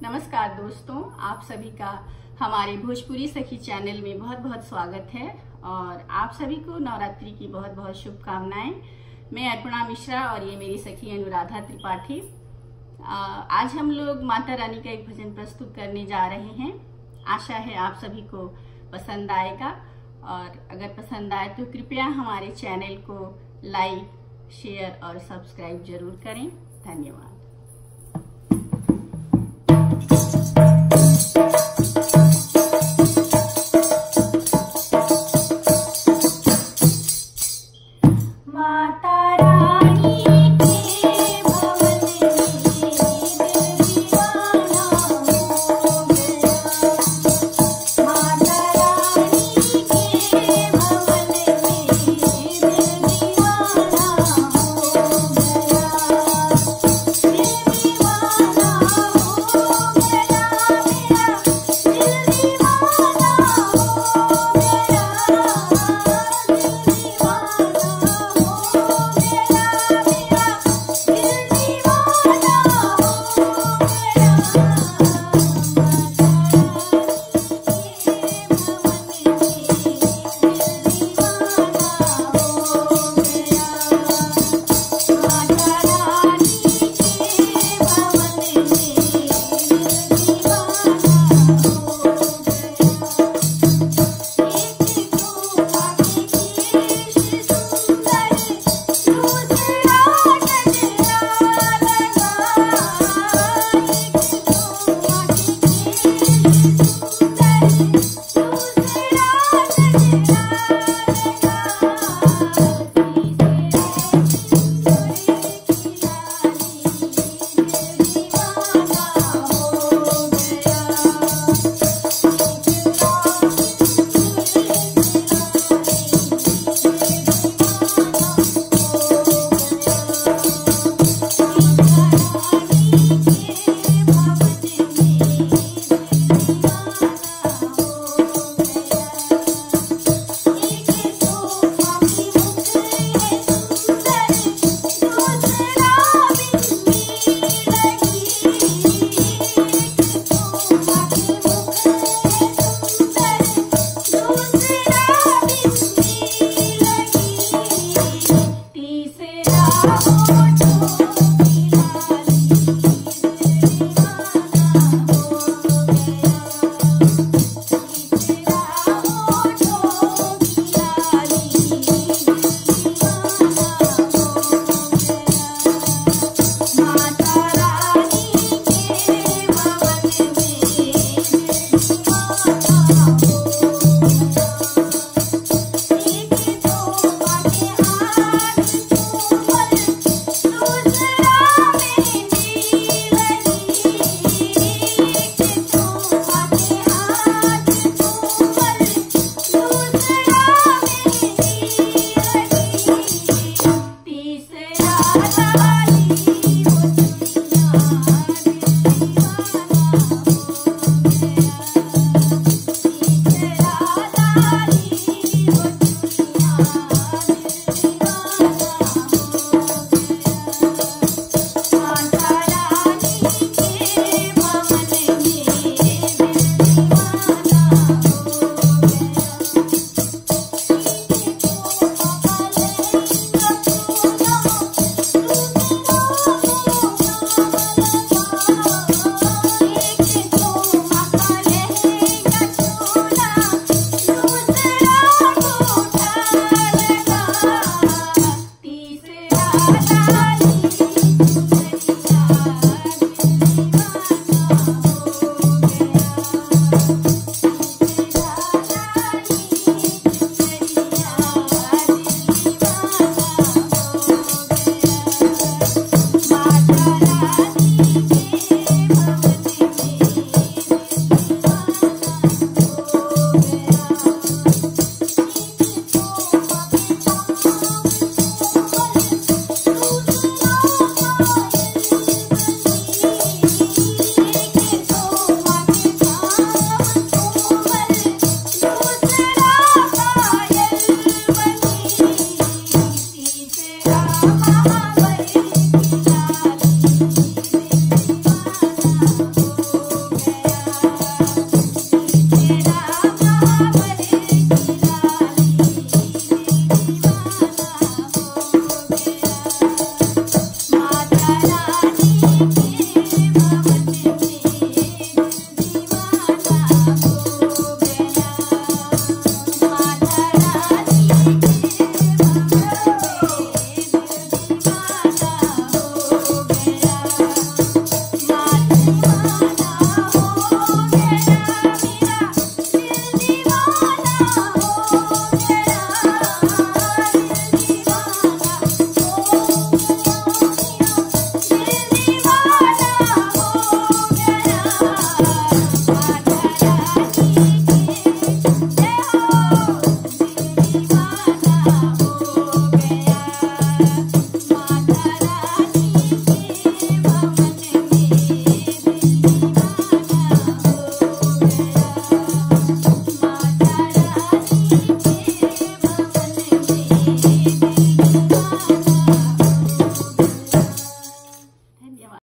नमस्कार दोस्तों, आप सभी का हमारे भोजपुरी सखी चैनल में बहुत बहुत स्वागत है और आप सभी को नवरात्रि की बहुत बहुत शुभकामनाएं। मैं अर्पणा मिश्रा और ये मेरी सखी अनुराधा त्रिपाठी। आज हम लोग माता रानी का एक भजन प्रस्तुत करने जा रहे हैं। आशा है आप सभी को पसंद आएगा और अगर पसंद आए तो कृपया हमारे चैनल को लाइक, शेयर और सब्सक्राइब जरूर करें। धन्यवाद।